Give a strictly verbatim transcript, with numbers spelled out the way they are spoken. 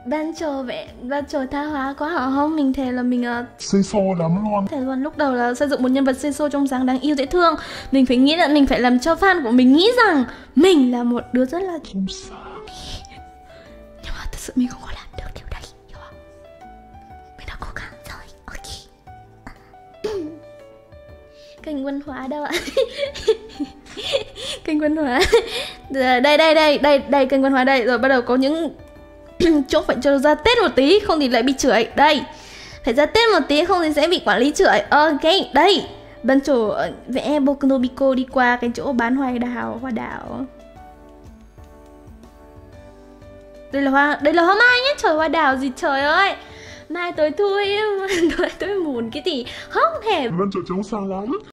Ban trò vẽ, ban trò tha hóa quá hả? Không, mình thề là mình uh, Xây xô lắm luôn. thề luôn, lúc đầu là xây dựng một nhân vật xây xô trong sáng đáng yêu dễ thương. Mình phải nghĩ là mình phải làm cho fan của mình nghĩ rằng mình là một đứa rất là Không sao. Nhưng mà thật sự mình không có làm được điều đấy, hiểu không? Mình đã cố gắng rồi, ok. Kênh văn hóa đâu ạ? Kênh văn hóa. Đây đây đây đây đây kênh văn hóa đây. Rồi bắt đầu có những chỗ phải cho ra Tết một tí, không thì lại bị chửi. Đây, phải ra Tết một tí không thì sẽ bị quản lý chửi. Ok, đây ban chủ vẽ Boku no Pico đi qua cái chỗ bán hoa đào, hoa đào. Đây là hoa, đây là hoa mai nhé. Trời, hoa đào gì trời ơi. Mai tối thui, tối thui mùn cái gì không hề. Ban chỗ trông xa lắm.